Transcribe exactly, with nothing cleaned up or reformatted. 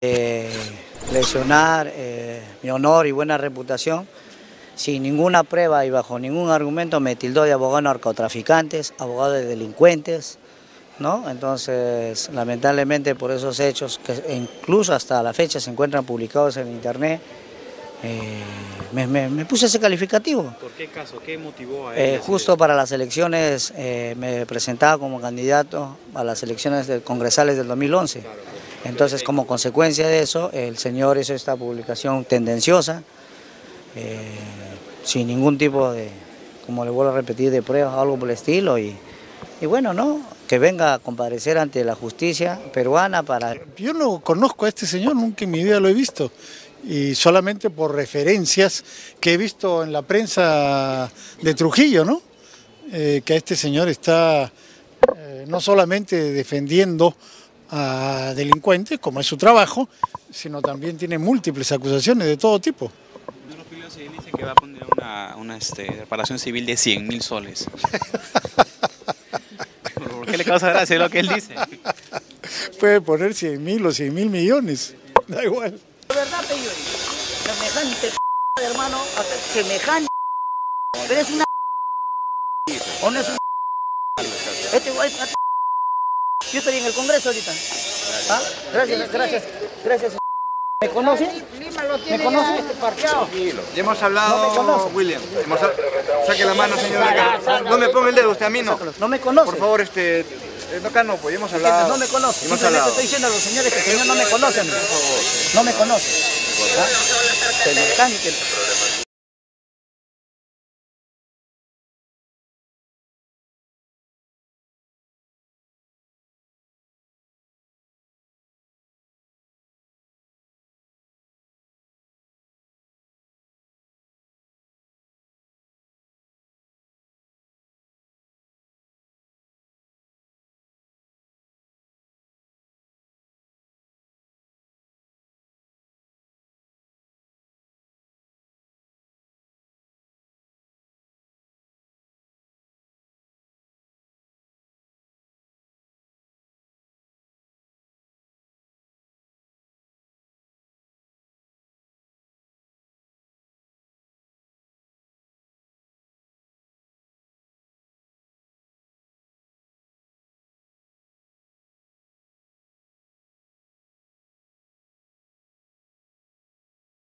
Eh, lesionar eh, mi honor y buena reputación, sin ninguna prueba y bajo ningún argumento me tildó de abogado de narcotraficantes, abogado de delincuentes, ¿no? Entonces, lamentablemente por esos hechos, que incluso hasta la fecha se encuentran publicados en internet, eh, me, me, me puse ese calificativo. ¿Por qué caso? ¿Qué motivó a él? Eh, justo para las elecciones, eh, me presentaba como candidato a las elecciones del congresales del dos mil once. Claro, claro. Entonces, como consecuencia de eso, el señor hizo esta publicación tendenciosa, eh, sin ningún tipo de, como le vuelvo a repetir, de pruebas o algo por el estilo. Y, y bueno, ¿no? Que venga a comparecer ante la justicia peruana para... Yo no conozco a este señor, nunca en mi vida lo he visto. Y solamente por referencias que he visto en la prensa de Trujillo, ¿no? Eh, que este señor está eh, no solamente defendiendo a delincuentes, como es su trabajo, sino también tiene múltiples acusaciones de todo tipo. Don Julio se dice que va a poner una, una este, reparación civil de cien mil soles. ¿Por qué le causa gracia lo que él dice? Puede poner cien mil o cien mil millones, da igual. De verdad, Pello, semejante p***, hermano, semejante p***, pero es una p***, o no es un p***. Este güey, yo estoy en el Congreso ahorita. ¿Ah? Gracias, gracias, gracias. ¿Me conoce? ¿Me conoce? Ya hemos hablado, no William. Hemos ha... Saque la mano, señor. No me ponga el dedo, usted a mí no. No me conoce. Por favor, este... No, acá no, pues hemos hablado. No me conoce. Hemos Simplemente hablado. estoy diciendo a los señores que el señor no me conoce. No me conoce. ¿Ah? Semejante.